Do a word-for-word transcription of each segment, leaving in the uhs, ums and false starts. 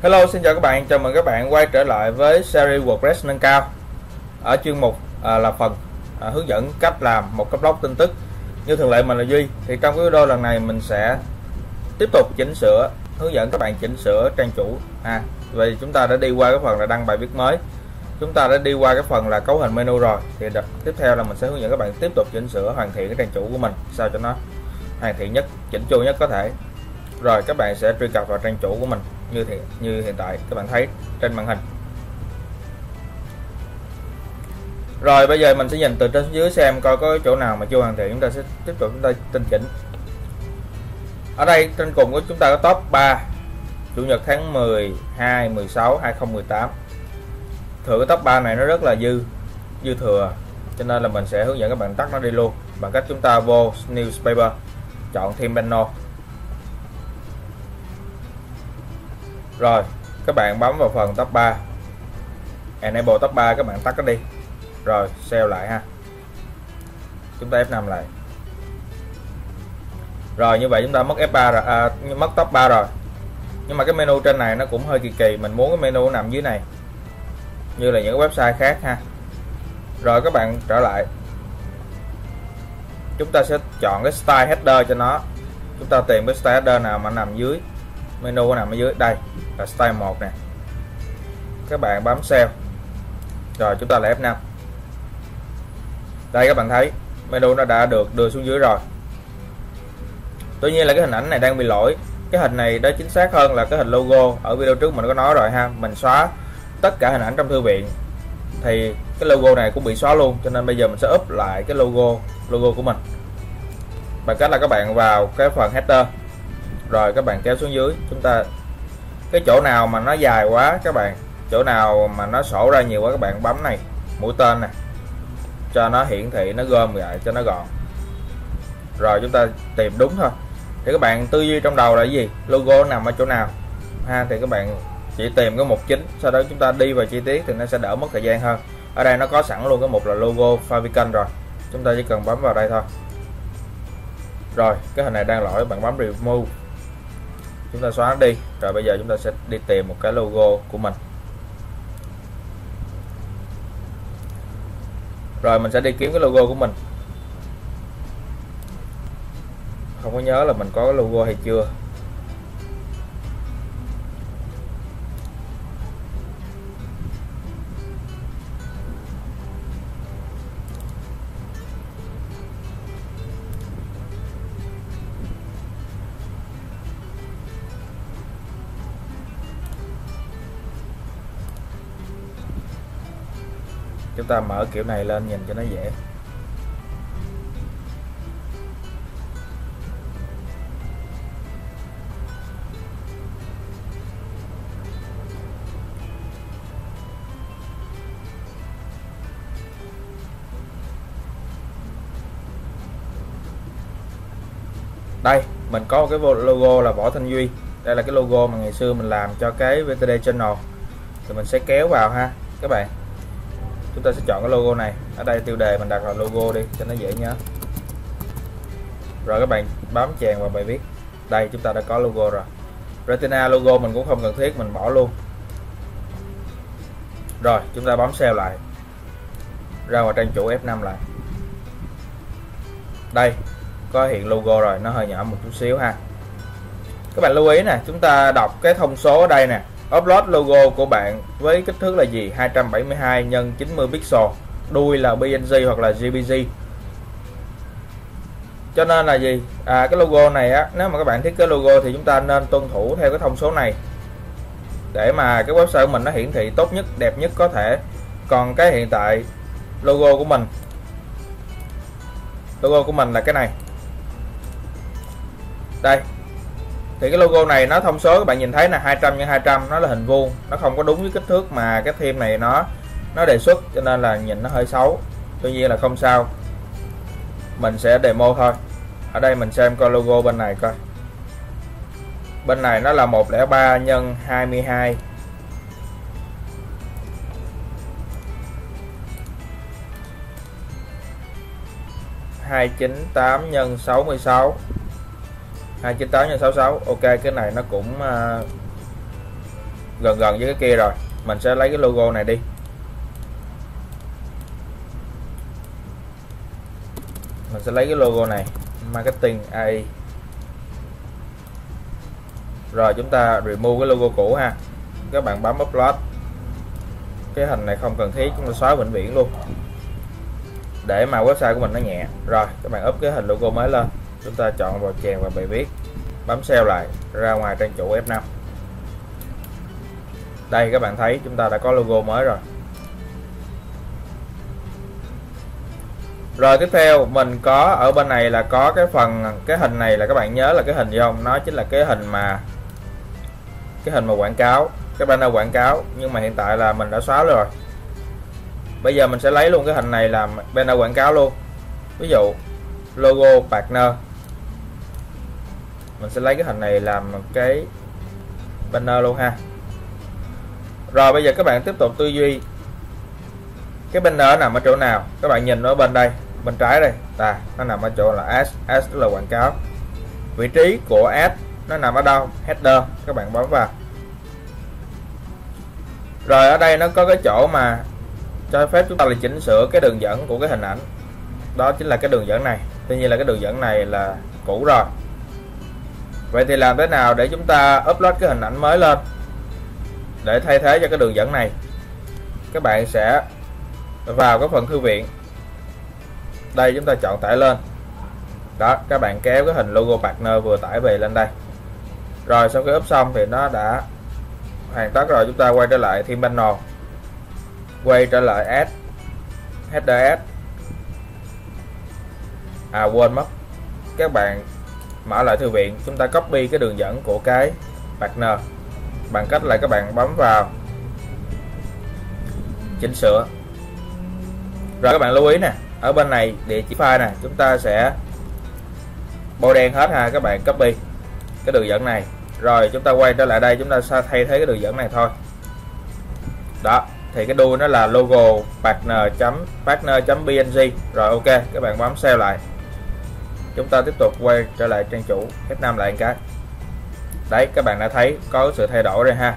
Hello, xin chào các bạn, chào mừng các bạn quay trở lại với series WordPress nâng cao. Ở chuyên mục à, là phần à, hướng dẫn cách làm một cái blog tin tức. Như thường lệ, mình là Duy. Thì trong cái video lần này mình sẽ tiếp tục chỉnh sửa, hướng dẫn các bạn chỉnh sửa trang chủ. À, vậy chúng ta đã đi qua cái phần là đăng bài viết mới, chúng ta đã đi qua cái phần là cấu hình menu rồi. Thì đợt tiếp theo là mình sẽ hướng dẫn các bạn tiếp tục chỉnh sửa, hoàn thiện cái trang chủ của mình sao cho nó hoàn thiện nhất, chỉnh chu nhất có thể. Rồi các bạn sẽ truy cập vào trang chủ của mình như thì như hiện tại các bạn thấy trên màn hình. Rồi bây giờ mình sẽ nhìn từ trên dưới xem coi có chỗ nào mà chưa hoàn thiện, chúng ta sẽ tiếp tục chúng ta tinh chỉnh. Ở đây trên cùng của chúng ta có top ba chủ nhật tháng mười hai, mười sáu, hai không một tám. Thừa cái top ba này nó rất là dư dư thừa, cho nên là mình sẽ hướng dẫn các bạn tắt nó đi luôn bằng cách chúng ta vô newspaper, chọn thêm banner. Rồi các bạn bấm vào phần top ba, enable top ba, các bạn tắt nó đi, rồi save lại ha. Chúng ta F năm lại. Rồi như vậy chúng ta mất F ba rồi, à, mất top ba rồi. Nhưng mà cái menu trên này nó cũng hơi kỳ kỳ, mình muốn cái menu nằm dưới này như là những cái website khác ha. Rồi các bạn trở lại, chúng ta sẽ chọn cái style header cho nó. Chúng ta tìm cái style header nào mà nằm dưới menu, nằm ở dưới đây là style một nè, các bạn bấm save, rồi chúng ta lại F năm. Đây các bạn thấy menu nó đã được đưa xuống dưới rồi. Tuy nhiên là cái hình ảnh này đang bị lỗi. Cái hình này đó chính xác hơn là cái hình logo. Ở video trước mình có nói rồi ha, mình xóa tất cả hình ảnh trong thư viện thì cái logo này cũng bị xóa luôn, cho nên bây giờ mình sẽ up lại cái logo logo của mình bằng cách là các bạn vào cái phần header, rồi các bạn kéo xuống dưới. Chúng ta cái chỗ nào mà nó dài quá, các bạn chỗ nào mà nó sổ ra nhiều quá, các bạn bấm này mũi tên này cho nó hiển thị, nó gom lại cho nó gọn. Rồi chúng ta tìm đúng thôi. Thì các bạn tư duy trong đầu là cái gì, logo nằm ở chỗ nào ha, thì các bạn chỉ tìm cái mục chính, sau đó chúng ta đi vào chi tiết thì nó sẽ đỡ mất thời gian hơn. Ở đây nó có sẵn luôn cái mục là logo favicon rồi, chúng ta chỉ cần bấm vào đây thôi. Rồi cái hình này đang lỗi, bạn bấm remove, chúng ta xóa nó đi. Rồi bây giờ chúng ta sẽ đi tìm một cái logo của mình. Rồi mình sẽ đi kiếm cái logo của mình. Không có nhớ là mình có cái logo hay chưa. Chúng ta mở kiểu này lên nhìn cho nó dễ. Đây, mình có một cái logo là Võ Thanh Duy. Đây là cái logo mà ngày xưa mình làm cho cái vê tê đê Channel. Thì mình sẽ kéo vào ha các bạn. Chúng ta sẽ chọn cái logo này. Ở đây tiêu đề mình đặt là logo đi cho nó dễ nhớ. Rồi các bạn bấm chèn vào bài viết. Đây chúng ta đã có logo rồi. Retina logo mình cũng không cần thiết, mình bỏ luôn. Rồi chúng ta bấm save lại, ra vào trang chủ F năm lại. Đây có hiện logo rồi, nó hơi nhỏ một chút xíu ha. Các bạn lưu ý nè, chúng ta đọc cái thông số ở đây nè. Upload logo của bạn với kích thước là gì? hai trăm bảy mươi hai nhân chín mươi pixel, đuôi là pê en giê hoặc là giê pê giê. Cho nên là gì? À, cái logo này á, nếu mà các bạn thiết kế logo thì chúng ta nên tuân thủ theo cái thông số này để mà cái website của mình nó hiển thị tốt nhất, đẹp nhất có thể. Còn cái hiện tại logo của mình, logo của mình là cái này. Đây. Thì cái logo này nó thông số các bạn nhìn thấy là hai trăm nhân hai trăm, nó là hình vuông, nó không có đúng với kích thước mà cái theme này nó nó đề xuất, cho nên là nhìn nó hơi xấu. Tuy nhiên là không sao, mình sẽ demo thôi. Ở đây mình xem coi logo bên này coi. Bên này nó là một không ba nhân hai mươi hai, hai chín tám nhân sáu mươi sáu, hai chín tám nhân sáu mươi sáu. Ok, cái này nó cũng uh, gần gần với cái kia rồi. Mình sẽ lấy cái logo này đi. Mình sẽ lấy cái logo này, marketing a i. Rồi chúng ta remove cái logo cũ ha. Các bạn bấm upload. Cái hình này không cần thiết, chúng ta xóa vĩnh viễn luôn để mà website của mình nó nhẹ. Rồi các bạn up cái hình logo mới lên, chúng ta chọn vào chèn và bài viết, bấm save lại, ra ngoài trang chủ F năm. Đây các bạn thấy chúng ta đã có logo mới rồi. Rồi tiếp theo mình có ở bên này là có cái phần cái hình này, là các bạn nhớ là cái hình gì không? Nó chính là cái hình mà cái hình mà quảng cáo, cái banner quảng cáo, nhưng mà hiện tại là mình đã xóa rồi. Bây giờ mình sẽ lấy luôn cái hình này làm banner quảng cáo luôn. Ví dụ logo partner, mình sẽ lấy cái hình này làm cái banner luôn ha. Rồi bây giờ các bạn tiếp tục tư duy, cái banner nằm ở chỗ nào? Các bạn nhìn nó bên đây, bên trái đây, à, nó nằm ở chỗ là ads, ads tức là quảng cáo. Vị trí của ads nó nằm ở đâu? Header, các bạn bấm vào. Rồi ở đây nó có cái chỗ mà cho phép chúng ta là chỉnh sửa cái đường dẫn của cái hình ảnh. Đó chính là cái đường dẫn này. Tuy nhiên là cái đường dẫn này là cũ rồi. Vậy thì làm thế nào để chúng ta upload cái hình ảnh mới lên để thay thế cho cái đường dẫn này? Các bạn sẽ vào cái phần thư viện. Đây chúng ta chọn tải lên. Đó, các bạn kéo cái hình logo partner vừa tải về lên đây. Rồi sau khi up xong thì nó đã hoàn tất rồi. Chúng ta quay trở lại theme panel, quay trở lại add, header add. À quên mất, các bạn mở lại thư viện, chúng ta copy cái đường dẫn của cái partner bằng cách là các bạn bấm vào chỉnh sửa. Rồi các bạn lưu ý nè, ở bên này địa chỉ file nè, chúng ta sẽ bôi đen hết ha. Các bạn copy cái đường dẫn này, rồi chúng ta quay trở lại đây, chúng ta sẽ thay thế cái đường dẫn này thôi. Đó, thì cái đuôi nó là logo partner.partner.png. Rồi ok, các bạn bấm save lại. Chúng ta tiếp tục quay trở lại trang chủ F năm lại một cái. Đấy, các bạn đã thấy có sự thay đổi rồi ha.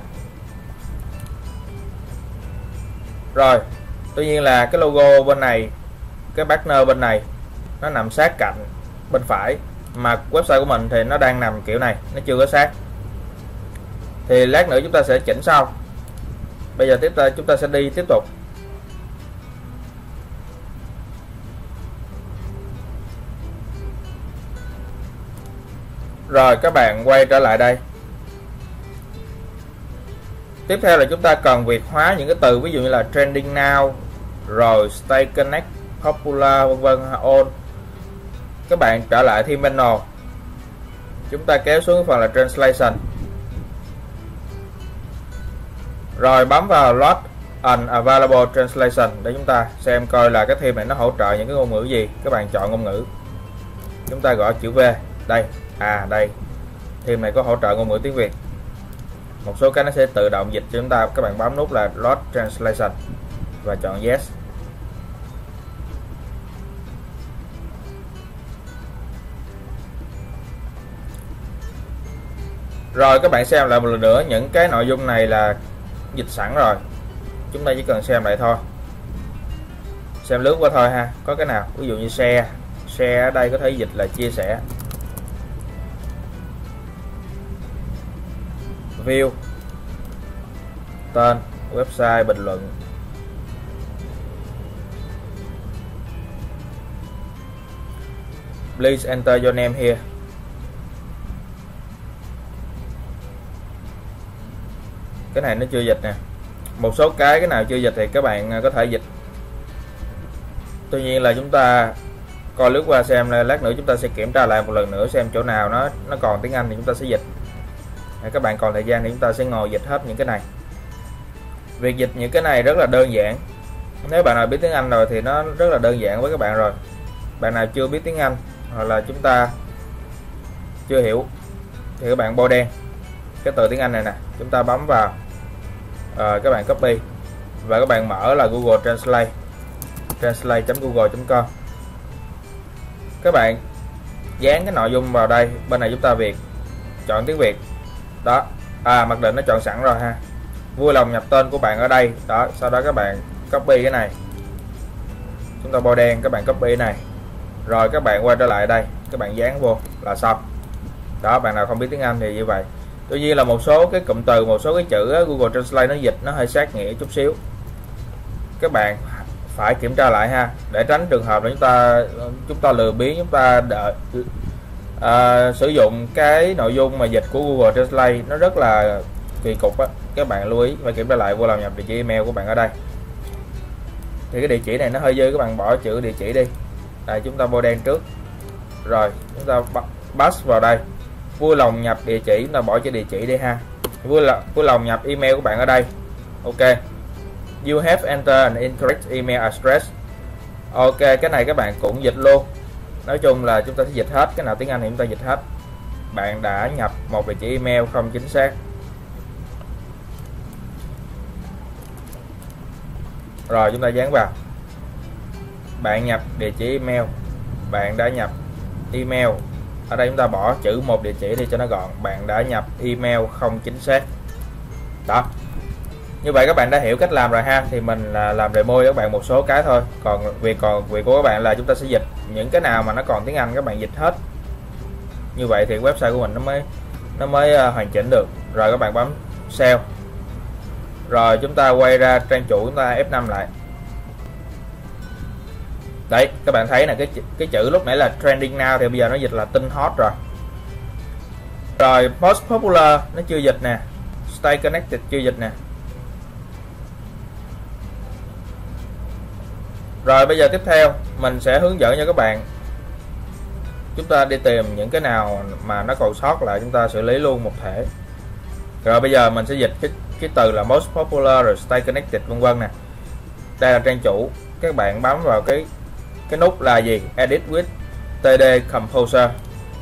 Rồi, tuy nhiên là cái logo bên này, cái partner bên này nó nằm sát cạnh bên phải, mà website của mình thì nó đang nằm kiểu này, nó chưa có sát. Thì lát nữa chúng ta sẽ chỉnh sau. Bây giờ tiếp ta chúng ta sẽ đi tiếp tục. Rồi các bạn quay trở lại đây. Tiếp theo là chúng ta cần việt hóa những cái từ, ví dụ như là trending now, rồi stay connect, popular, vân vân, on. Các bạn trở lại theme panel, chúng ta kéo xuống phần là translation, rồi bấm vào load unavailable translation để chúng ta xem coi là cái theme này nó hỗ trợ những cái ngôn ngữ gì. Các bạn chọn ngôn ngữ, chúng ta gõ chữ V đây. À đây, theme này có hỗ trợ ngôn ngữ tiếng Việt. Một số cái nó sẽ tự động dịch cho chúng ta. Các bạn bấm nút là load translation và chọn yes. Rồi các bạn xem lại một lần nữa, những cái nội dung này là dịch sẵn rồi, chúng ta chỉ cần xem lại thôi, xem lướt qua thôi ha. Có cái nào ví dụ như share, share ở đây có thể dịch là chia sẻ, view, tên website, bình luận, please enter your name here. Cái này nó chưa dịch nè. Một số cái cái nào chưa dịch thì các bạn có thể dịch. Tuy nhiên là chúng ta coi lướt qua xem, lát nữa chúng ta sẽ kiểm tra lại một lần nữa xem chỗ nào nó nó còn tiếng Anh thì chúng ta sẽ dịch. Các bạn còn thời gian thì chúng ta sẽ ngồi dịch hết những cái này. Việc dịch những cái này rất là đơn giản. Nếu bạn nào biết tiếng Anh rồi thì nó rất là đơn giản với các bạn rồi. Bạn nào chưa biết tiếng Anh hoặc là chúng ta chưa hiểu thì các bạn bôi đen cái từ tiếng Anh này nè, chúng ta bấm vào, à, các bạn copy và các bạn mở là Google Translate, translate chấm google chấm com. Các bạn dán cái nội dung vào đây, bên này chúng ta Việt, chọn tiếng Việt đó. À mặc định nó chọn sẵn rồi ha. vui lòng nhập tên của bạn ở đây. Đó, sau đó các bạn copy cái này, chúng ta bôi đen, các bạn copy cái này, rồi các bạn quay trở lại đây, các bạn dán vô là xong. Đó, bạn nào không biết tiếng Anh thì như vậy. Tuy nhiên là một số cái cụm từ, một số cái chữ á, Google Translate nó dịch nó hơi sát nghĩa chút xíu, các bạn phải kiểm tra lại ha, để tránh trường hợp là chúng ta chúng ta lừa biếng, chúng ta đợi à, sử dụng cái nội dung mà dịch của Google Translate nó rất là kỳ cục á. Các bạn lưu ý phải kiểm tra lại, vô làm nhập địa chỉ email của bạn ở đây. Thì cái địa chỉ này nó hơi dư, các bạn bỏ chữ địa chỉ đi. Đây, chúng ta bôi đen trước, rồi chúng ta pass vào đây, vui lòng nhập địa chỉ, chúng ta bỏ chữ địa chỉ đi ha. Vui lòng vui lòng nhập email của bạn ở đây. Ok, you have entered an incorrect email address. Ok, cái này các bạn cũng dịch luôn. Nói chung là chúng ta sẽ dịch hết, cái nào tiếng Anh thì chúng ta dịch hết. Bạn đã nhập một địa chỉ email không chính xác. Rồi chúng ta dán vào. Bạn nhập địa chỉ email, bạn đã nhập email. Ở đây chúng ta bỏ chữ một địa chỉ đi cho nó gọn. Bạn đã nhập email không chính xác. Đó. Như vậy các bạn đã hiểu cách làm rồi ha. Thì mình là làm demo cho các bạn một số cái thôi. Còn việc còn việc của các bạn là chúng ta sẽ dịch những cái nào mà nó còn tiếng Anh các bạn dịch hết. Như vậy thì website của mình nó mới nó mới hoàn chỉnh được. Rồi các bạn bấm save. Rồi chúng ta quay ra trang chủ, chúng ta F năm lại. Đấy, các bạn thấy là cái cái chữ lúc nãy là trending now thì bây giờ nó dịch là tin hot rồi. Rồi most popular nó chưa dịch nè, stay connected chưa dịch nè. Rồi bây giờ tiếp theo mình sẽ hướng dẫn cho các bạn, chúng ta đi tìm những cái nào mà nó còn sót lại, chúng ta xử lý luôn một thể. Rồi bây giờ mình sẽ dịch cái cái từ là most popular rồi stay connected vân vân nè. Đây là trang chủ, các bạn bấm vào cái cái nút là gì, edit with tê đê Composer.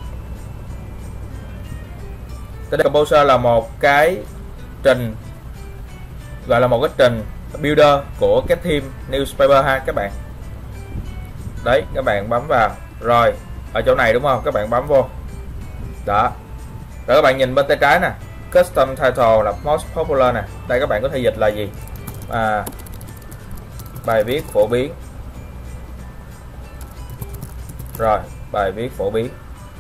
tê đê Composer là một cái trình, gọi là một cái trình builder của cái theme newspaper ha các bạn. Đấy, các bạn bấm vào, rồi ở chỗ này đúng không, các bạn bấm vô đó. Rồi các bạn nhìn bên tay trái nè, custom title là most popular nè. Đây các bạn có thể dịch là gì, à, bài viết phổ biến. Rồi bài viết phổ biến.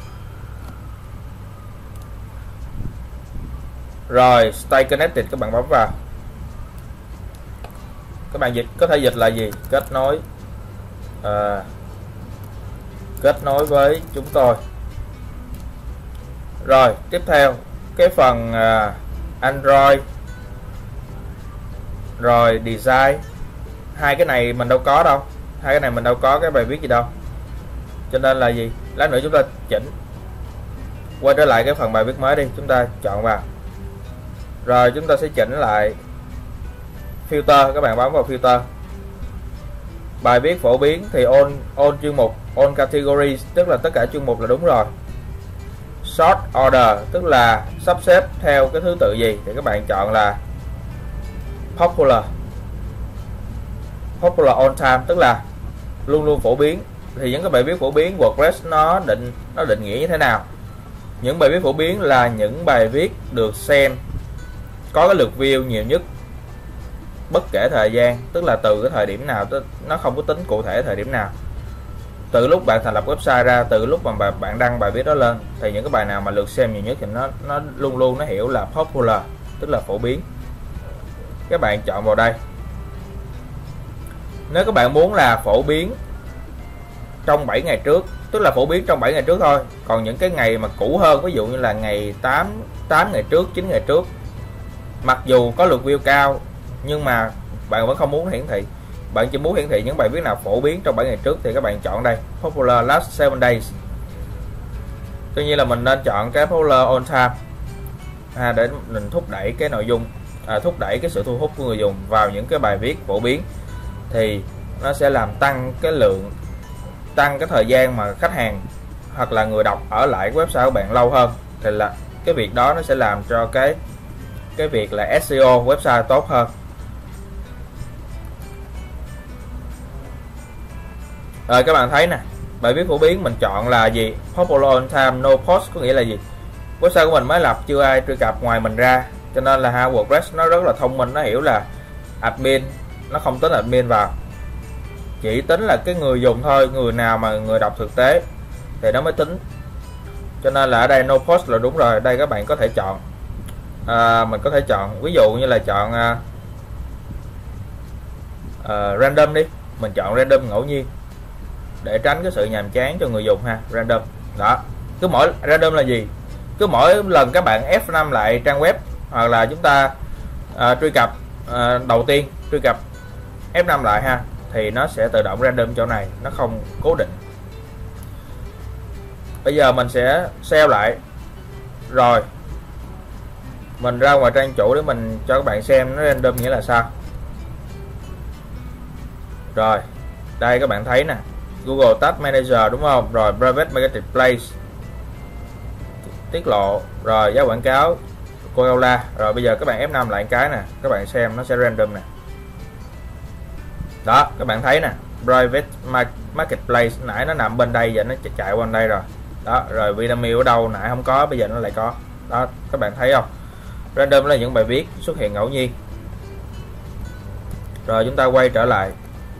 Rồi stay connected các bạn bấm vào, các bạn dịch có thể dịch là gì, kết nối, à, kết nối với chúng tôi. Rồi tiếp theo cái phần à, Android rồi design, hai cái này mình đâu có đâu, hai cái này mình đâu có cái bài viết gì đâu, cho nên là gì, lát nữa chúng ta chỉnh. Quay trở lại cái phần bài viết mới đi, chúng ta chọn vào, rồi chúng ta sẽ chỉnh lại filter, các bạn bấm vào filter. Bài viết phổ biến thì all, all chuyên mục, all categories, tức là tất cả chuyên mục là đúng rồi. Sort order tức là sắp xếp theo cái thứ tự gì, thì các bạn chọn là popular. Popular on time tức là luôn luôn phổ biến. Thì những cái bài viết phổ biến WordPress nó định nó định nghĩa như thế nào? Những bài viết phổ biến là những bài viết được xem, có cái lượt view nhiều nhất bất kể thời gian, tức là từ cái thời điểm nào, nó không có tính cụ thể thời điểm nào. Từ lúc bạn thành lập website ra, từ lúc mà bạn đăng bài viết đó lên, thì những cái bài nào mà lượt xem nhiều nhất thì nó nó luôn luôn nó hiểu là popular, tức là phổ biến. Các bạn chọn vào đây. Nếu các bạn muốn là phổ biến trong bảy ngày trước, tức là phổ biến trong bảy ngày trước thôi. Còn những cái ngày mà cũ hơn, ví dụ như là ngày tám, tám ngày trước, chín ngày trước, mặc dù có lượt view cao nhưng mà bạn vẫn không muốn hiển thị, bạn chỉ muốn hiển thị những bài viết nào phổ biến trong bảy ngày trước, thì các bạn chọn đây popular last seven days. Tuy nhiên là mình nên chọn cái popular on time à, để mình thúc đẩy cái nội dung, à, thúc đẩy cái sự thu hút của người dùng vào những cái bài viết phổ biến, thì nó sẽ làm tăng cái lượng, tăng cái thời gian mà khách hàng hoặc là người đọc ở lại website của bạn lâu hơn. Thì là cái việc đó nó sẽ làm cho cái cái việc là ét e o website tốt hơn. Rồi các bạn thấy nè, bài viết phổ biến mình chọn là gì, popular on time no post, có nghĩa là gì, website của mình mới lập chưa ai truy cập ngoài mình ra, Cho nên là ha, WordPress nó rất là thông minh, nó hiểu là admin nó không tính admin vào, chỉ tính là cái người dùng thôi, người nào mà người đọc thực tế thì nó mới tính. Cho nên là ở đây no post là đúng rồi. Đây các bạn có thể chọn à, mình có thể chọn ví dụ như là chọn à, à, random đi, mình chọn random ngẫu nhiên để tránh cái sự nhàm chán cho người dùng ha. Random đó, cứ mỗi random là gì, cứ mỗi lần các bạn F năm lại trang web hoặc là chúng ta à, truy cập à, đầu tiên truy cập F năm lại ha, thì nó sẽ tự động random chỗ này, nó không cố định. Bây giờ mình sẽ save lại, rồi mình ra ngoài trang chủ để mình cho các bạn xem nó random nghĩa là sao. Rồi đây các bạn thấy nè, Google Tag Manager đúng không, rồi Private Marketplace tiết lộ, rồi giá quảng cáo Coca-Cola. Rồi bây giờ các bạn F năm lại cái nè, các bạn xem nó sẽ random nè. Đó các bạn thấy nè, Private Marketplace nãy nó nằm bên đây, giờ nó chạy qua bên đây rồi. Đó, rồi Vinamilk ở đâu nãy không có, bây giờ nó lại có. Đó các bạn thấy không, random là những bài viết xuất hiện ngẫu nhiên. Rồi chúng ta quay trở lại,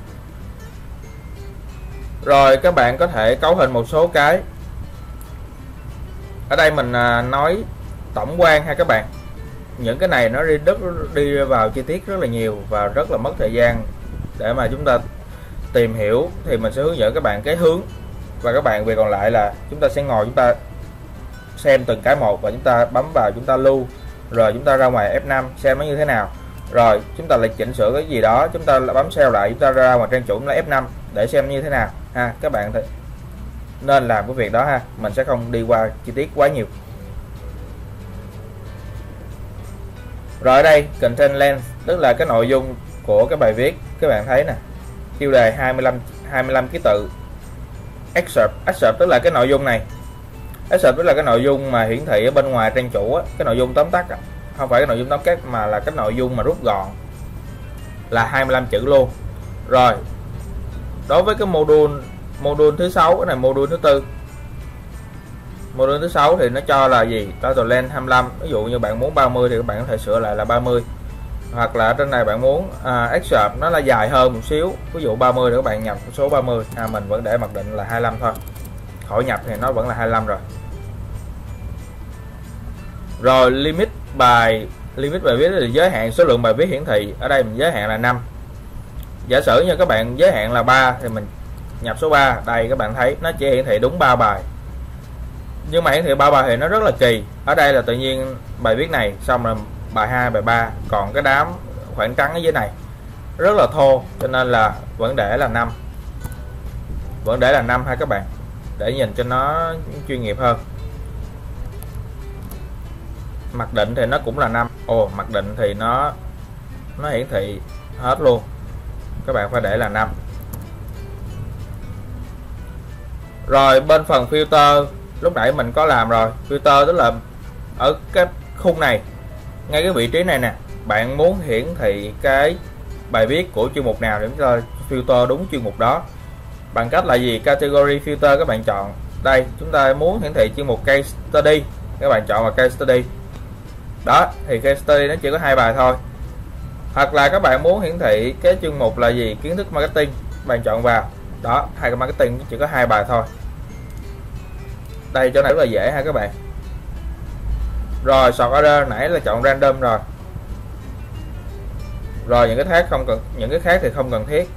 rồi các bạn có thể cấu hình một số cái. Ở đây mình nói tổng quan ha các bạn, những cái này nó đi rất đi vào chi tiết rất là nhiều và rất là mất thời gian để mà chúng ta tìm hiểu, thì mình sẽ hướng dẫn các bạn cái hướng, và các bạn việc còn lại là chúng ta sẽ ngồi chúng ta xem từng cái một, và chúng ta bấm vào chúng ta lưu, rồi chúng ta ra ngoài F năm xem nó như thế nào, rồi chúng ta lại chỉnh sửa cái gì đó, chúng ta bấm save lại, chúng ta ra ngoài trang chủ là F năm để xem như thế nào ha. Các bạn thì nên làm cái việc đó ha, mình sẽ không đi qua chi tiết quá nhiều. Rồi ở đây content length tức là cái nội dung của cái bài viết, các bạn thấy nè, tiêu đề hai mươi lăm hai mươi lăm ký tự. Excerpt, excerpt tức là cái nội dung này, excerpt tức là cái nội dung mà hiển thị ở bên ngoài trang chủ á, cái nội dung tóm tắt á, không phải cái nội dung tóm tắt mà là cái nội dung mà rút gọn là hai mươi lăm chữ luôn. Rồi đối với cái module module thứ sáu, cái này module thứ tư, module thứ sáu thì nó cho là gì, total length hai mươi lăm. Ví dụ như bạn muốn ba mươi thì các bạn có thể sửa lại là ba mươi, hoặc là trên này bạn muốn à, excerpt nó là dài hơn một xíu, ví dụ ba mươi thì các bạn nhập số ba mươi, à, mình vẫn để mặc định là hai mươi lăm thôi, khỏi nhập thì nó vẫn là hai mươi lăm rồi. Rồi limit bài limit bài viết thì giới hạn số lượng bài viết hiển thị, ở đây mình giới hạn là năm. Giả sử như các bạn giới hạn là ba thì mình nhập số ba, đây các bạn thấy nó chỉ hiển thị đúng ba bài, nhưng mà hiển thị ba bài thì nó rất là kỳ. Ở đây là tự nhiên bài viết này xong là bài hai, bài ba, còn cái đám khoảng trắng ở dưới này rất là thô, cho nên là vẫn để là năm, vẫn để là năm ha các bạn, để nhìn cho nó chuyên nghiệp hơn. Mặc định thì nó cũng là năm. Ồ, mặc định thì nó nó hiển thị hết luôn, các bạn phải để là năm. Rồi bên phần filter lúc nãy mình có làm rồi, filter tức là ở cái khung này, ngay cái vị trí này nè, bạn muốn hiển thị cái bài viết của chuyên mục nào để chúng ta filter đúng chuyên mục đó. Bằng cách là gì, category filter các bạn chọn đây, chúng ta muốn hiển thị chuyên mục case study, các bạn chọn vào case study. Đó thì case study nó chỉ có hai bài thôi. Hoặc là các bạn muốn hiển thị cái chuyên mục là gì, kiến thức marketing, bạn chọn vào. Đó, hai cái marketing chỉ có hai bài thôi. Đây chỗ này rất là dễ ha các bạn. Rồi sort order nãy là chọn random rồi. Rồi những cái khác không cần, những cái khác thì không cần thiết.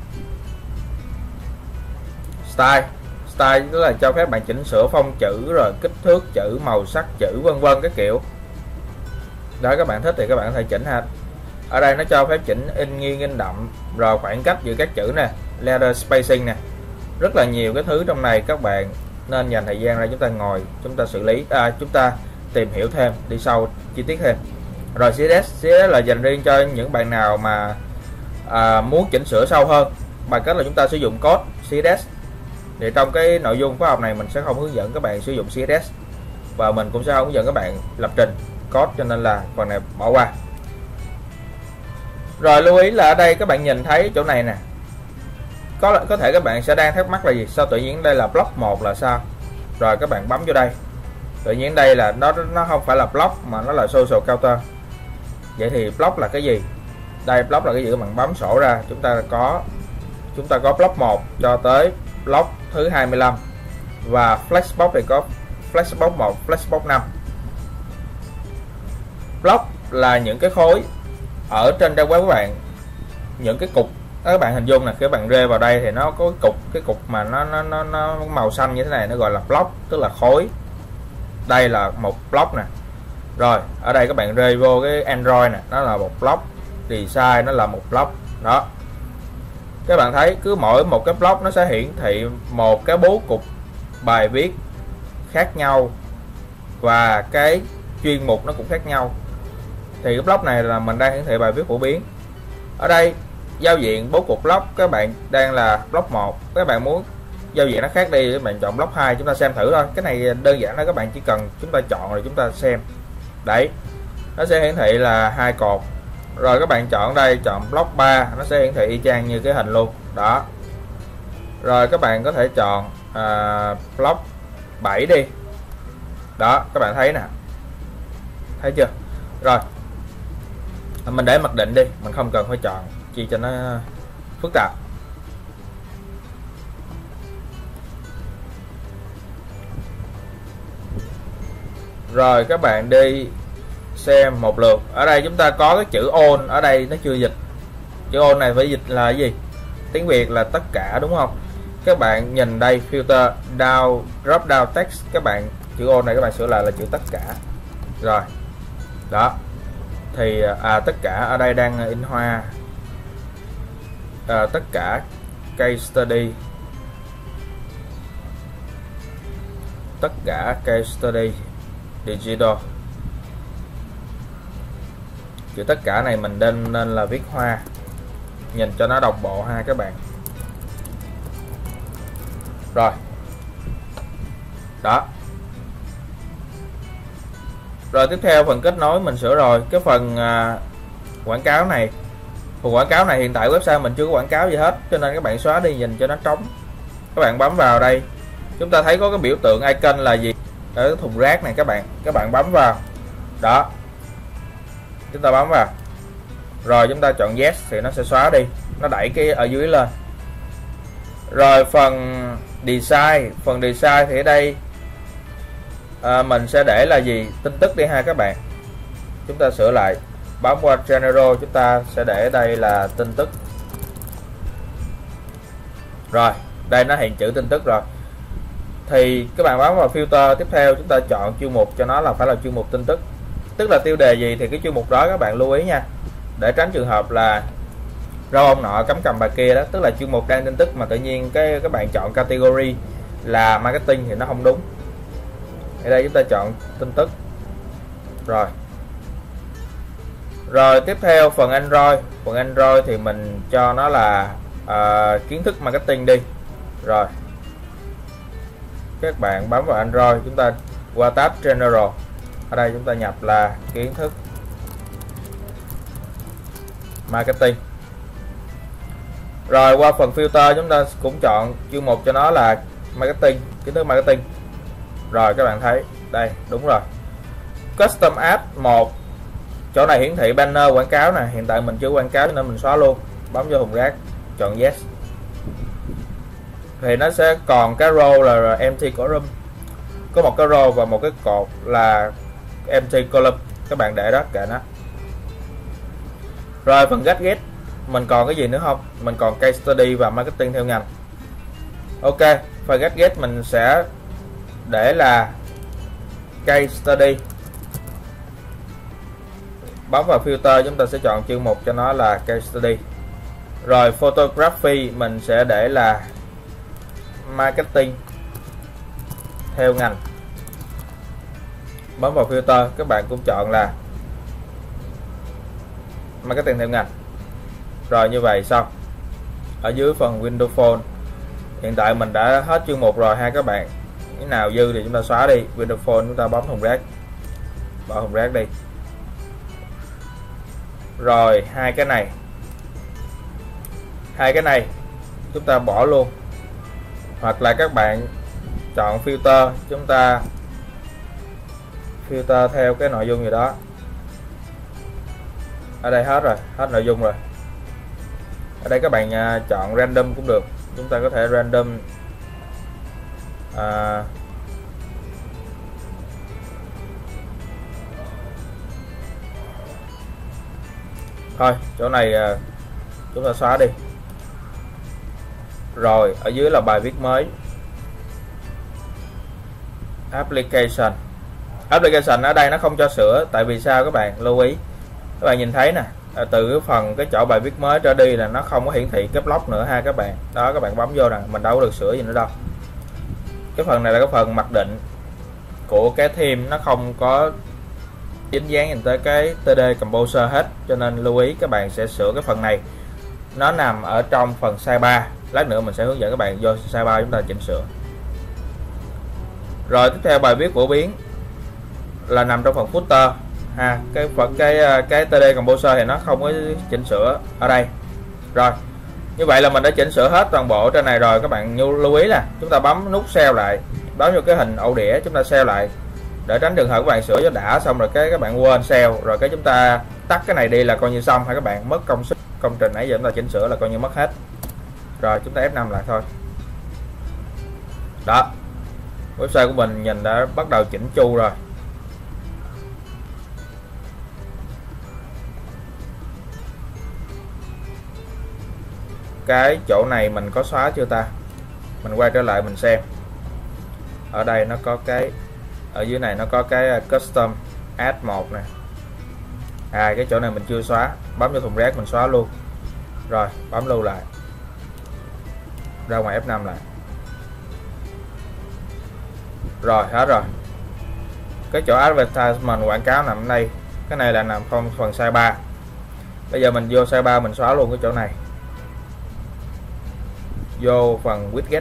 Style, style tức là cho phép bạn chỉnh sửa phông chữ, rồi kích thước chữ, màu sắc chữ, vân vân các kiểu. Đó các bạn thích thì các bạn có thể chỉnh ha. Ở đây nó cho phép chỉnh in nghiêng, in đậm, rồi khoảng cách giữa các chữ nè, letter spacing nè, rất là nhiều cái thứ trong này. Các bạn nên dành thời gian ra chúng ta ngồi, chúng ta xử lý, à, chúng ta tìm hiểu thêm, đi sâu chi tiết thêm. Rồi xê ét ét, xê ét ét là dành riêng cho những bạn nào mà à, muốn chỉnh sửa sâu hơn bằng cách là chúng ta sử dụng code xê ét ét. Thì trong cái nội dung khóa học này mình sẽ không hướng dẫn các bạn sử dụng xê ét ét, và mình cũng sẽ không hướng dẫn các bạn lập trình code, cho nên là phần này bỏ qua. Rồi lưu ý là ở đây các bạn nhìn thấy chỗ này nè, có có thể các bạn sẽ đang thắc mắc là gì, sao tự nhiên đây là block một là sao. Rồi các bạn bấm vô đây, tự nhiên đây là nó nó không phải là block mà nó là social counter. Vậy thì block là cái gì? Đây, block là cái gì? Các bạn bấm sổ ra, chúng ta có chúng ta có block một cho tới block thứ hai mươi lăm, và flexbox thì có flexbox một, flexbox năm. Block là những cái khối ở trên trang web các bạn, những cái cục các bạn hình dung nè, các bạn rê vào đây thì nó có cái cục cái cục mà nó nó nó, nó màu xanh như thế này, nó gọi là block, tức là khối. Đây là một block nè. Rồi ở đây các bạn rê vô cái Android nè, nó là một block, design nó là một block đó. Các bạn thấy cứ mỗi một cái block nó sẽ hiển thị một cái bố cục bài viết khác nhau, và cái chuyên mục nó cũng khác nhau. Thì cái block này là mình đang hiển thị bài viết phổ biến. Ở đây giao diện bố cục block các bạn đang là block một, các bạn muốn giao diện nó khác đi các bạn chọn block hai, chúng ta xem thử thôi. Cái này đơn giản đó, các bạn chỉ cần chúng ta chọn rồi chúng ta xem. Đấy, nó sẽ hiển thị là hai cột. Rồi các bạn chọn đây, chọn block ba, nó sẽ hiển thị y chang như cái hình luôn đó. Rồi các bạn có thể chọn à, block bảy đi đó, các bạn thấy nè, thấy chưa? Rồi mình để mặc định đi, mình không cần phải chọn chi cho nó phức tạp. Rồi các bạn đi xem một lượt. Ở đây chúng ta có cái chữ all, ở đây nó chưa dịch. Chữ all này phải dịch là cái gì? Tiếng Việt là tất cả đúng không? Các bạn nhìn đây, filter down, drop down text, các bạn chữ all này các bạn sửa lại là chữ tất cả. Rồi đó, thì à, tất cả ở đây đang in hoa, à, tất cả case study, tất cả case study digital. Chữ tất cả này mình nên nên là viết hoa, nhìn cho nó đồng bộ ha các bạn. Rồi đó. Rồi tiếp theo phần kết nối mình sửa rồi. Cái phần à, quảng cáo này, phần quảng cáo này hiện tại website mình chưa có quảng cáo gì hết, cho nên các bạn xóa đi nhìn cho nó trống. Các bạn bấm vào đây, chúng ta thấy có cái biểu tượng icon là gì? Ở cái thùng rác này các bạn, các bạn bấm vào đó, chúng ta bấm vào rồi chúng ta chọn yes thì nó sẽ xóa đi, nó đẩy cái ở dưới lên. Rồi phần design, phần design thì ở đây à, mình sẽ để là gì? Tin tức đi ha các bạn. Chúng ta sửa lại, bấm qua general, chúng ta sẽ để đây là tin tức. Rồi đây nó hiện chữ tin tức rồi. Thì các bạn bấm vào filter, tiếp theo chúng ta chọn chuyên mục cho nó là phải là chuyên mục tin tức, tức là tiêu đề gì thì cái chuyên mục đó các bạn lưu ý nha, để tránh trường hợp là rau ông nọ cắm cầm bà kia đó, tức là chuyên mục đang tin tức mà tự nhiên cái các bạn chọn category là marketing thì nó không đúng. Ở đây chúng ta chọn tin tức. Rồi rồi tiếp theo phần Android, phần Android thì mình cho nó là uh, kiến thức marketing đi. Rồi các bạn bấm vào Android, chúng ta qua tab General, ở đây chúng ta nhập là kiến thức marketing. Rồi qua phần filter chúng ta cũng chọn chuyên mục cho nó là marketing, kiến thức marketing. Rồi các bạn thấy đây, đúng rồi. Custom ad một, chỗ này hiển thị banner quảng cáo nè, hiện tại mình chưa quảng cáo nên mình xóa luôn. Bấm vô thùng rác, chọn yes thì nó sẽ còn cái row là empty column, có một cái row và một cái cột là empty column, các bạn để đó kệ nó. Rồi phần gadget mình còn cái gì nữa không? Mình còn case study và marketing theo ngành. Ok, phần gadget mình sẽ để là case study. Bấm vào filter, chúng ta sẽ chọn chuyên mục cho nó là case study. Rồi photography mình sẽ để là marketing theo ngành. Bấm vào filter, các bạn cũng chọn là marketing theo ngành. Rồi như vậy xong. Ở dưới phần Windows Phone hiện tại mình đã hết chuyên mục rồi ha các bạn. Cái nào dư thì chúng ta xóa đi. Windows Phone chúng ta bấm thùng rác, bỏ thùng rác đi. Rồi hai cái này, hai cái này chúng ta bỏ luôn, hoặc là các bạn chọn filter, chúng ta filter theo cái nội dung gì đó. Ở đây hết rồi, hết nội dung rồi. Ở đây các bạn chọn random cũng được, chúng ta có thể random à, thôi chỗ này chúng ta xóa đi. Rồi ở dưới là bài viết mới, application. Application ở đây nó không cho sửa, tại vì sao các bạn lưu ý, các bạn nhìn thấy nè, từ cái phần cái chỗ bài viết mới trở đi là nó không có hiển thị cái block nữa ha các bạn. Đó, các bạn bấm vô nè, mình đâu có được sửa gì nữa đâu. Cái phần này là cái phần mặc định của cái theme, nó không có dính dáng nhìn tới cái tê đê Composer hết, cho nên lưu ý các bạn sẽ sửa cái phần này. Nó nằm ở trong phần sidebar, lát nữa mình sẽ hướng dẫn các bạn vô sidebar chúng ta chỉnh sửa. Rồi tiếp theo bài viết phổ biến là nằm trong phần footer ha, cái phần cái cái tê đê Composer thì nó không có chỉnh sửa ở đây. Rồi như vậy là mình đã chỉnh sửa hết toàn bộ trên này rồi. Các bạn lưu ý là chúng ta bấm nút save lại, bấm vô cái hình ổ đĩa, chúng ta save lại để tránh trường hợp các bạn sửa cho đã xong rồi cái các bạn quên save, rồi cái chúng ta tắt cái này đi là coi như xong, hay các bạn mất công sức công trình nãy giờ chúng ta chỉnh sửa là coi như mất hết. Rồi chúng ta ép năm lại thôi. Đó, website của mình nhìn đã bắt đầu chỉnh chu rồi. Cái chỗ này mình có xóa chưa ta? Mình quay trở lại mình xem. Ở đây nó có cái, ở dưới này nó có cái custom add một nè. À, cái chỗ này mình chưa xóa, bấm vô thùng rác mình xóa luôn. Rồi bấm lưu lại, ra ngoài ép năm lại. Rồi hết rồi. Cái chỗ advertisement quảng cáo nằm ở đây, cái này là nằm trong phần sidebar. Bây giờ mình vô sidebar mình xóa luôn cái chỗ này, vô phần widget.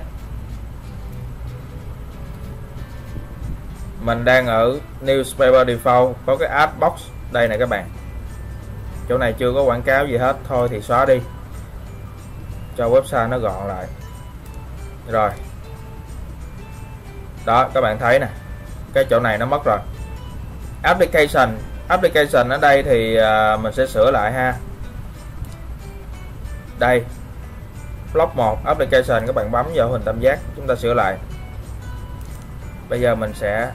Mình đang ở newspaper default, có cái ad box đây này các bạn. Chỗ này chưa có quảng cáo gì hết, thôi thì xóa đi cho website nó gọn lại. Rồi đó, các bạn thấy nè, cái chỗ này nó mất rồi. Application, application ở đây thì uh, mình sẽ sửa lại ha. Đây, block một application, các bạn bấm vào hình tam giác chúng ta sửa lại. Bây giờ mình sẽ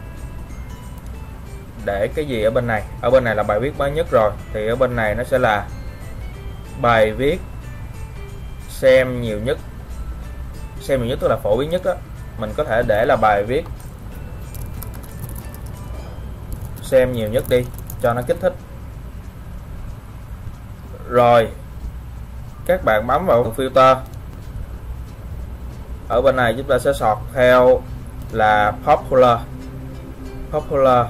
để cái gì ở bên này? Ở bên này là bài viết mới nhất rồi, thì ở bên này nó sẽ là bài viết xem nhiều nhất. Xem nhiều nhất tức là phổ biến nhất đó. Mình có thể để là bài viết xem nhiều nhất đi cho nó kích thích. Rồi các bạn bấm vào filter, ở bên này chúng ta sẽ sort theo là popular. Popular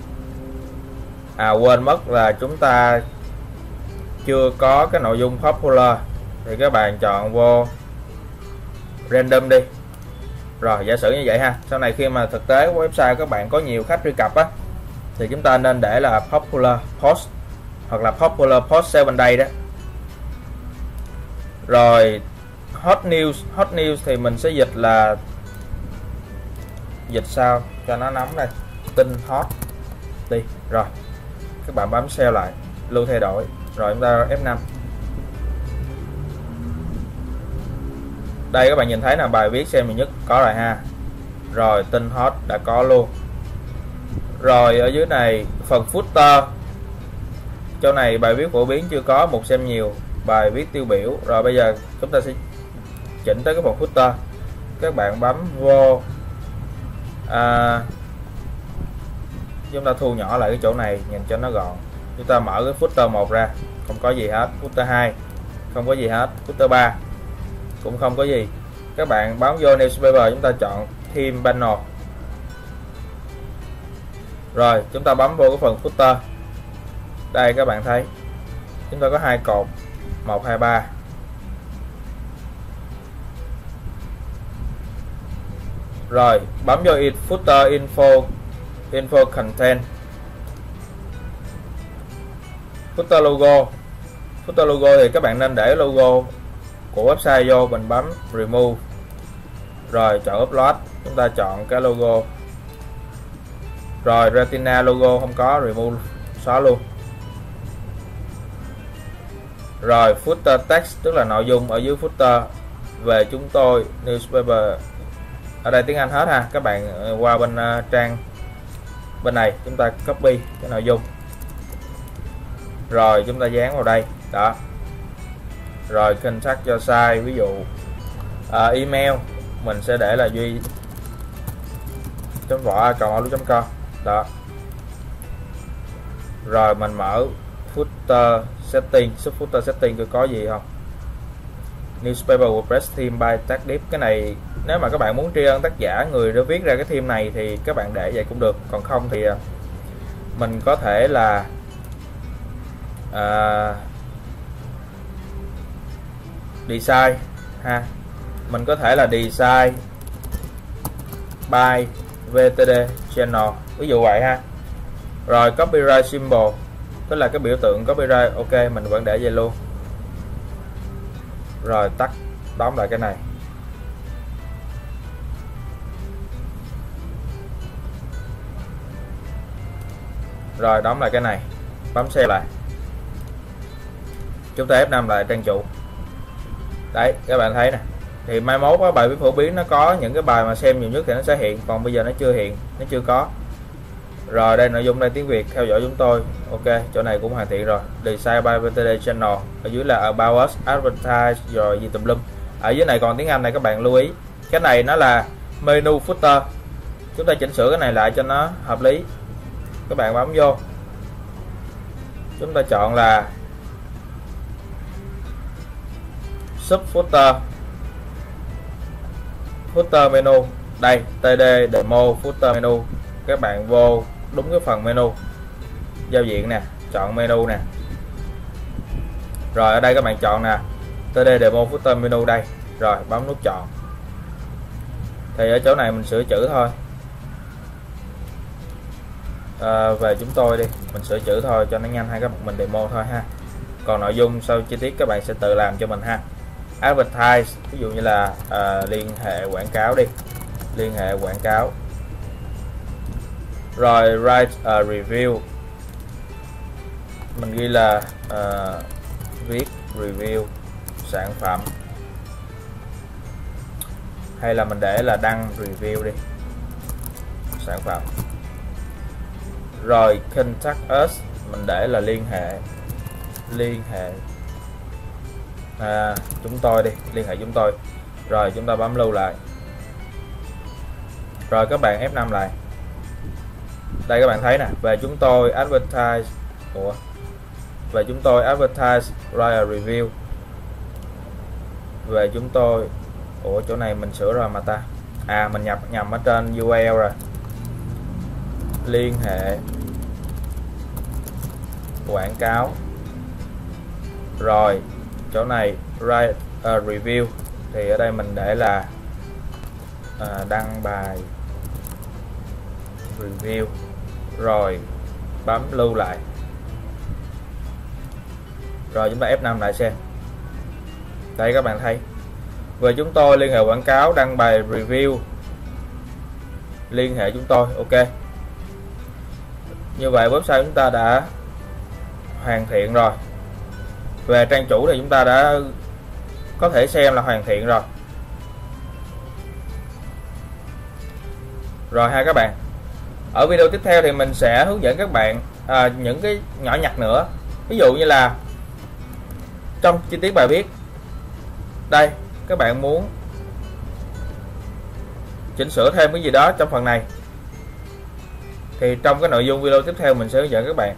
à quên mất là chúng ta chưa có cái nội dung popular, thì các bạn chọn vô random đi. Rồi giả sử như vậy ha, sau này khi mà thực tế website các bạn có nhiều khách truy cập á, thì chúng ta nên để là popular post hoặc là popular post seven day đó. Rồi hot news, hot news thì mình sẽ dịch là dịch sao cho nó nóng đây, tin hot đi. Rồi các bạn bấm save lại, lưu thay đổi, rồi chúng ta ép năm. Đây các bạn nhìn thấy là bài viết xem nhiều nhất có rồi ha. Rồi tin hot đã có luôn. Rồi ở dưới này phần footer, chỗ này bài viết phổ biến chưa có, một xem nhiều, bài viết tiêu biểu. Rồi bây giờ chúng ta sẽ chỉnh tới cái phần footer. Các bạn bấm vô à, chúng ta thu nhỏ lại cái chỗ này nhìn cho nó gọn. Chúng ta mở cái footer một ra, không có gì hết. Footer hai không có gì hết. Footer ba cũng không có gì. Các bạn bấm vô newspaper, chúng ta chọn theme panel. Rồi chúng ta bấm vô cái phần footer. Đây các bạn thấy chúng ta có hai cột một, hai, ba. Rồi bấm vô in footer info, info content, footer logo. Footer logo thì các bạn nên để logo của website vô, mình bấm remove. Rồi chọn upload, chúng ta chọn cái logo. Rồi retina logo không có, remove, xóa luôn. Rồi footer text tức là nội dung ở dưới footer về chúng tôi newspaper, ở đây tiếng Anh hết ha, các bạn qua bên uh, trang bên này chúng ta copy cái nội dung rồi chúng ta dán vào đây đó. Rồi contact cho site, ví dụ uh, email mình sẽ để là duy chấm võ a outlook chấm com đó. Rồi mình mở footer setting, sub footer setting tôi có gì không? Newspaper WordPress theme by tag div. Cái này nếu mà các bạn muốn tri ân tác giả, người đã viết ra cái theme này thì các bạn để vậy cũng được, còn không thì mình có thể là à, design ha, mình có thể là design by vê tê đê channel ví dụ vậy ha. Rồi copyright symbol tức là cái biểu tượng copyright, ok mình vẫn để vậy luôn. Rồi tắt đóng lại cái này. Rồi đóng lại cái này, bấm save lại, chúng ta ép năm lại trang chủ. Đấy các bạn thấy nè, thì mai mốt á, bài viết phổ biến nó có những cái bài mà xem nhiều nhất thì nó sẽ hiện, còn bây giờ nó chưa hiện, nó chưa có. Rồi đây nội dung đây tiếng Việt, theo dõi chúng tôi, ok chỗ này cũng hoàn thiện rồi. Design by vê tê đê channel, ở dưới là about us, advertise rồi gì tùm lum. Ở dưới này còn tiếng Anh này, các bạn lưu ý cái này nó là menu footer, chúng ta chỉnh sửa cái này lại cho nó hợp lý. Các bạn bấm vô, chúng ta chọn là sub footer, footer menu đây, tê đê demo footer menu. Các bạn vô đúng cái phần menu giao diện nè, chọn menu nè. Rồi ở đây các bạn chọn nè tê đê demo footer menu đây, rồi bấm nút chọn. Thì ở chỗ này mình sửa chữ thôi, à, về chúng tôi đi, mình sửa chữ thôi cho nó nhanh, hay các bạn mình demo thôi ha. Còn nội dung sau chi tiết các bạn sẽ tự làm cho mình ha. Advertise ví dụ như là à, liên hệ quảng cáo đi, liên hệ quảng cáo. Rồi write a review, mình ghi là uh, viết review sản phẩm, hay là mình để là đăng review đi sản phẩm. Rồi contact us, mình để là liên hệ, liên hệ à, chúng tôi đi, liên hệ chúng tôi. Rồi chúng ta bấm lưu lại, rồi các bạn ép năm lại. Đây các bạn thấy nè, về chúng tôi advertise, ủa về chúng tôi advertise write a review, về chúng tôi, ủa chỗ này mình sửa rồi mà ta, à mình nhập nhầm ở trên u rờ lờ rồi, liên hệ quảng cáo. Rồi chỗ này write a review thì ở đây mình để là à, đăng bài review, rồi bấm lưu lại. Rồi chúng ta ép năm lại xem. Đây các bạn thấy, về chúng tôi liên hệ quảng cáo, đăng bài review, liên hệ chúng tôi, ok. Như vậy website chúng ta đã hoàn thiện rồi. Về trang chủ thì chúng ta đã có thể xem là hoàn thiện rồi. Rồi ha các bạn, ở video tiếp theo thì mình sẽ hướng dẫn các bạn à, những cái nhỏ nhặt nữa. Ví dụ như là trong chi tiết bài viết đây, các bạn muốn chỉnh sửa thêm cái gì đó trong phần này thì trong cái nội dung video tiếp theo mình sẽ hướng dẫn các bạn.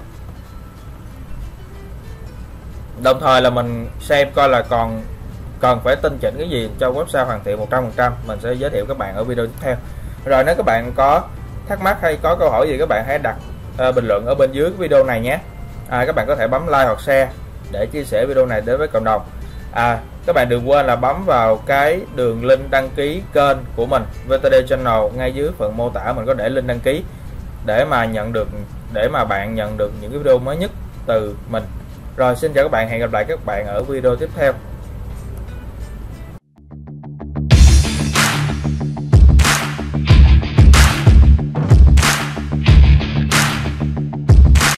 Đồng thời là mình xem coi là còn cần phải tinh chỉnh cái gì cho website hoàn thiện một trăm phần trăm, mình sẽ giới thiệu các bạn ở video tiếp theo. Rồi nếu các bạn có thắc mắc hay có câu hỏi gì, các bạn hãy đặt uh, bình luận ở bên dưới video này nhé. À, các bạn có thể bấm like hoặc share để chia sẻ video này đến với cộng đồng. À, các bạn đừng quên là bấm vào cái đường link đăng ký kênh của mình vê tê đê Channel, ngay dưới phần mô tả mình có để link đăng ký để mà nhận được để mà bạn nhận được những cái video mới nhất từ mình. Rồi xin chào các bạn, hẹn gặp lại các bạn ở video tiếp theo.